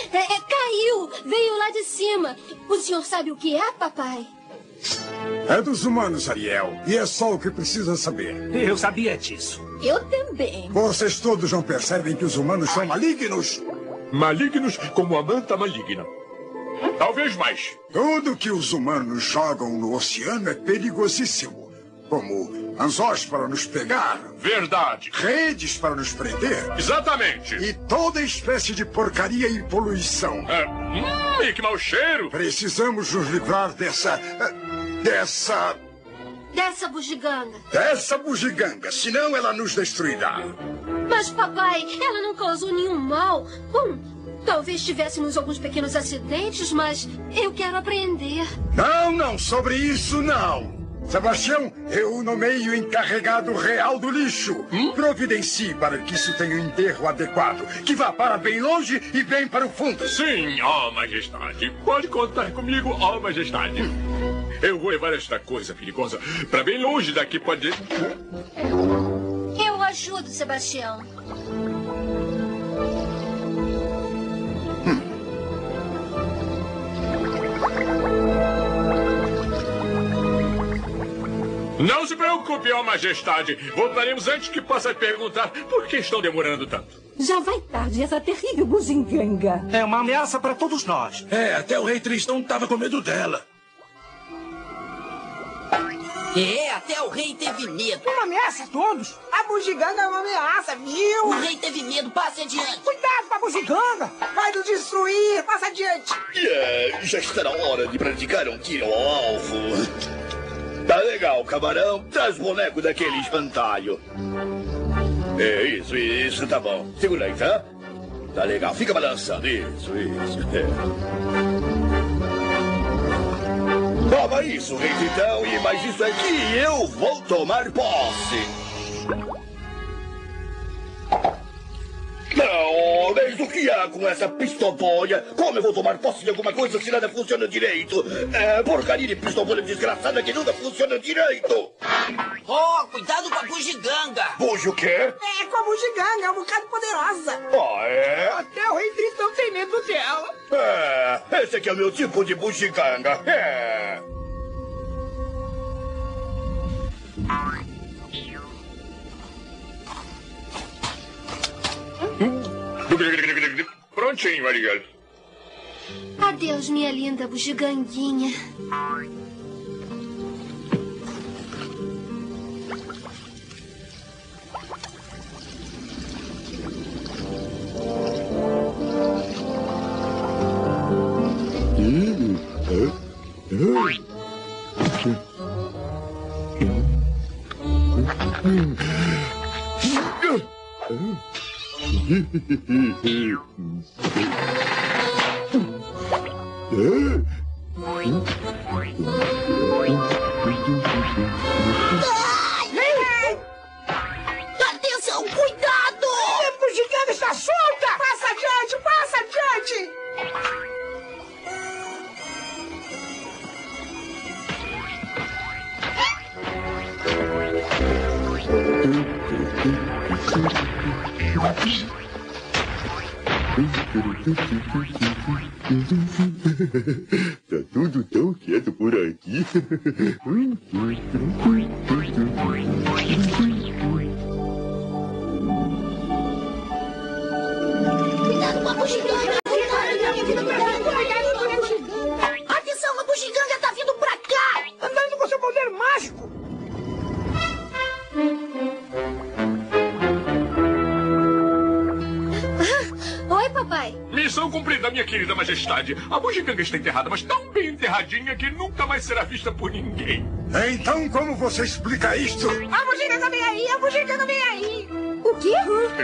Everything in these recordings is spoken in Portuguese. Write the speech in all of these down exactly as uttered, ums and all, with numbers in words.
É, é, caiu! Veio lá de cima. O senhor sabe o que é, papai? É dos humanos, Ariel. E é só o que precisa saber. Eu sabia disso. Eu também. Vocês todos não percebem que os humanos são malignos? Malignos como a manta maligna. Talvez mais. Tudo que os humanos jogam no oceano é perigosíssimo. Como anzóis para nos pegar. Verdade. Redes para nos prender. Exatamente. E toda espécie de porcaria e poluição. É, hum, e que mau cheiro. Precisamos nos livrar dessa... Dessa... Dessa bugiganga. Dessa bugiganga, senão ela nos destruirá. Mas, papai, ela não causou nenhum mal. Bom, talvez tivéssemos alguns pequenos acidentes, mas eu quero aprender. Não, não, sobre isso não. Sebastião, eu o nomeio encarregado real do lixo. Hum? Providencie para que isso tenha um enterro adequado, que vá para bem longe e bem para o fundo. Sim, ó majestade. Pode contar comigo, ó majestade. Hum. Eu vou levar esta coisa perigosa para bem longe daqui, pode... Eu ajudo, Sebastião. Hum. Não se preocupe, ó majestade. Voltaremos antes que possa perguntar por que estão demorando tanto. Já vai tarde, essa terrível bugiganga. É uma ameaça para todos nós. É, até o rei Tristão estava com medo dela. É, até o rei teve medo. Uma ameaça a todos. A bugiganga é uma ameaça, viu? O rei teve medo, passe adiante. Cuidado com a bugiganga. Vai nos destruir, passa adiante. Yeah, já está na hora de praticar um tiro ao alvo. Tá legal, camarão. Traz o boneco daquele espantalho. É, isso, isso, tá bom. Segura aí, tá? Tá legal, fica balançando. Isso, isso. É. Toma isso, rei Tritão, e mais isso aqui eu vou tomar posse. Não, mas o que há com essa pistobolha? Como eu vou tomar posse de alguma coisa se nada funciona direito? É porcaria de pistobolha desgraçada que nunca funciona direito. Oh, cuidado com a bugiganga. Bugi o quê? É, com a bugiganga, é um bocado poderosa. Ah, é? Até o rei Tristão tem medo dela. É, esse aqui é o meu tipo de bugiganga. É. Prontinho, Ariel. Adeus, minha linda bugiganguinha. Atenção, cuidado! A bugiganga está solta! Passa adiante, passa adiante! Tá tudo tão quieto por aqui. Cuidado com a bugiganga! Atenção, a bugiganga tá vindo pra cá! Andando com seu poder mágico! Oi, papai. Missão cumprida, minha querida majestade. A bugiganga está enterrada, mas tão bem enterradinha que nunca mais será vista por ninguém. Então, como você explica isto? A bugiganga vem aí, a bugiganga vem aí! O quê?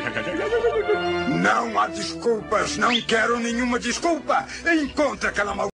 Não há desculpas, não quero nenhuma desculpa. Encontre aquela mal